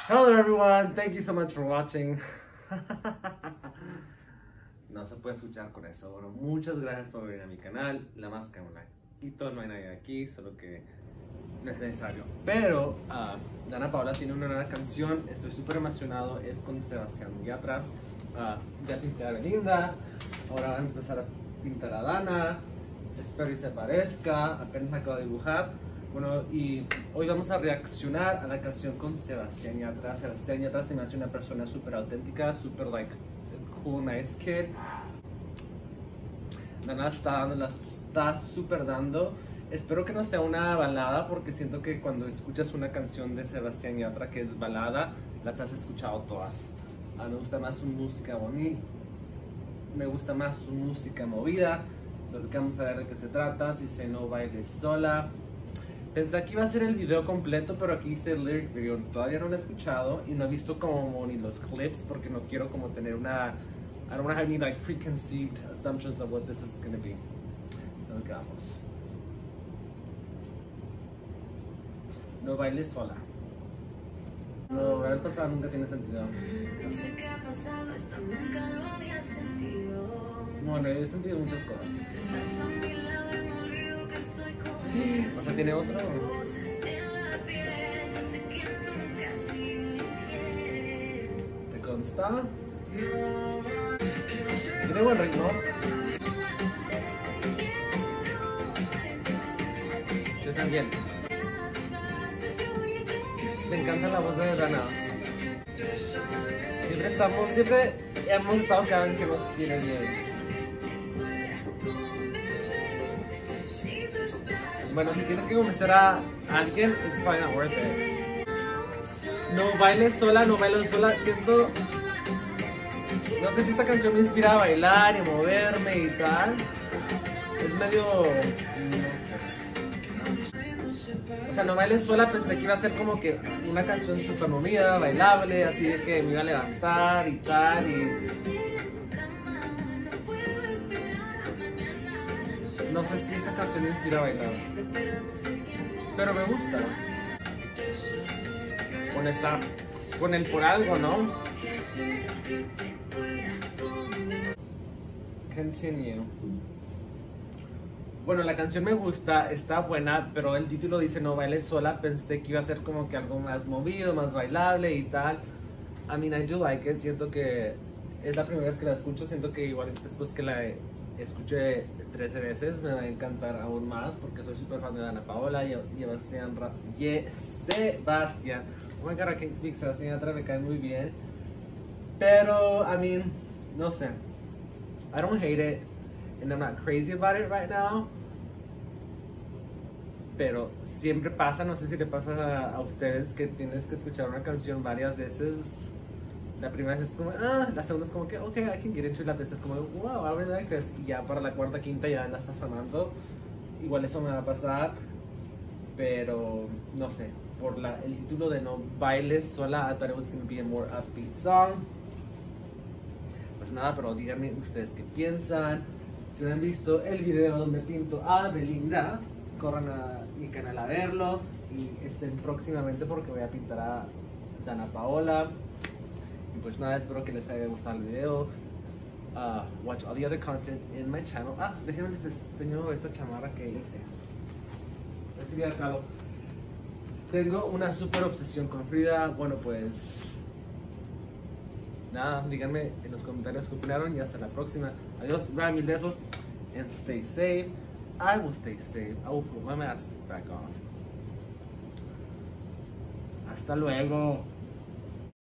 Hello everyone, thank you so much for watching. No se puede escuchar con eso. Bueno, muchas gracias por venir a mi canal. La máscara me la quito, no hay nadie aquí, solo que no es necesario. Pero Dana Paola tiene una nueva canción, estoy súper emocionado, es con Sebastián Yatra. Ya pinté a Belinda, ahora van a empezar a pintar a Dana. Espero que se parezca, apenas me acabo de dibujar. Bueno, y hoy vamos a reaccionar a la canción con Sebastián Yatra. Sebastián Yatra se me hace una persona súper auténtica, súper cool, nice kid. Dana está súper dando. Espero que no sea una balada, porque siento que cuando escuchas una canción de Sebastián Yatra que es balada, las has escuchado todas. Me gusta más su música bonita, me gusta más su música movida. Solo que vamos a ver de qué se trata. Si se No Bailes Sola. Pensé que iba a ser el video completo, pero aquí dice lyric video. Todavía no lo he escuchado y no he visto como ni los clips, porque no quiero como tener una... I don't want to have any like preconceived assumptions of what this is going to be. So vamos. No Bailes Sola. No, el pasado nunca tiene sentido. No sé qué ha pasado, esto nunca lo había sentido. Bueno, he sentido muchas cosas. Estás a mi lado y me olvido que estoy contigo. O sea, ¿tiene otro? Cosas en la piel, yo sé que nunca has sido infiel. ¿Te consta? Tiene buen ritmo. Yo también. Me encanta la voz de Dana. Siempre hemos estado cada vez que nos quiere bien. Bueno, si tienes que convencer a alguien, it's probably not worth it. No Bailes Sola, No Bailes Sola. Siento... No sé si esta canción me inspira a bailar y moverme y tal. Es medio... No sé. O sea, No Bailes Sola pensé que iba a ser como que una canción súper movida, bailable, así de que me iba a levantar y tal y... No sé si esta canción me inspira a bailar, pero me gusta. Con el por algo, ¿no? Continue. Bueno, la canción me gusta, está buena, pero el título dice No Bailes Sola. Pensé que iba a ser como que algo más movido, más bailable y tal. I mean, I do like it. Siento que es la primera vez que la escucho. Siento que igual después que la escuché 13 veces me va a encantar aún más, porque soy súper fan de Dana Paola y Sebastián. Oh my god, I can't speak. Sebastián Yatra me cae muy bien. Pero, I mean, no sé. I don't hate it. And I'm not crazy about it right now. Pero siempre pasa, no sé si le pasa a ustedes, que tienes que escuchar una canción varias veces. La primera vez es como, la segunda es como que, ok, I can get into it. La tercera es como, wow, I really like this. Y ya para la cuarta, quinta ya la estás amando. Igual eso me va a pasar. Pero, no sé, por el título de No Bailes Sola, I thought it was going to be a more upbeat song. Pues nada, pero díganme ustedes qué piensan. Si no han visto el video donde pinto a Belinda, corran a mi canal a verlo y estén próximamente, porque voy a pintar a Dana Paola. Y pues nada, espero que les haya gustado el video. Watch all the other content in my channel. Déjenme les enseño esta chamarra que hice. Recibí al cabo. Tengo una super obsesión con Frida. Bueno, pues nada, díganme en los comentarios qué opinaron y hasta la próxima. Adiós, mil besos, and stay safe. I will stay safe. I will put my mask back on. Hasta luego.